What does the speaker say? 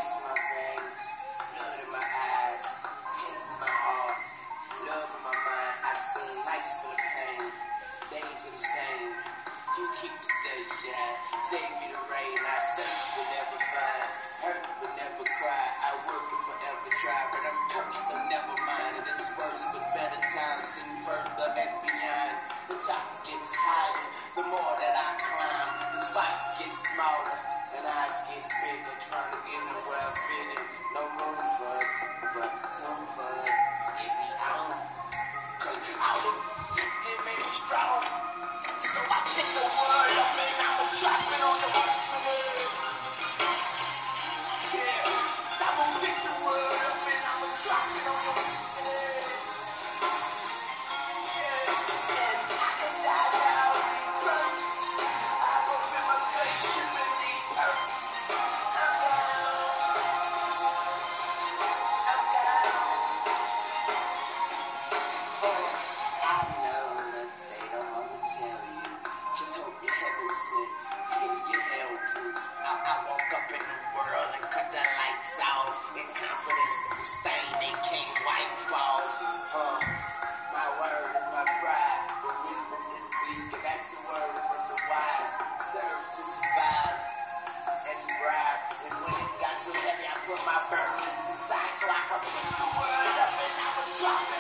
ice in my veins, blood in my eyes, hate in my heart, love in my mind. I seen nights full of pain, days are the same. You keep the sunshine, save me the rain. I search but never find, hurt but never cry. I work and forever try, but I'm cursed, so never mind. And it's worse, but better times and further and beyond. The top gets higher, the more that I climb. The spot gets smaller, and I get bigger. Trying to get in where I fit in. No room for it, but some fun. It be on, take it out, it made me strong. So I pick the world up and I'ma drop it on the head. Yeah, I'ma pick the world up and I'ma drop it on your head. Yeah, and I can die now, rebirth. I go in my spaceship and leave Earth. I'm down. I know that they don't wanna tell you. Just hope your heaven sent, keep your hell proof. I woke up in the world and cut the lights off. And confidence is a stain they can't wipe off. My word is my pride, but wisdom is weak. And that's a word from the wise. Serve to survive and bribe. And when it got too heavy, I put my burdens aside so I could pick the word up and I would drop it.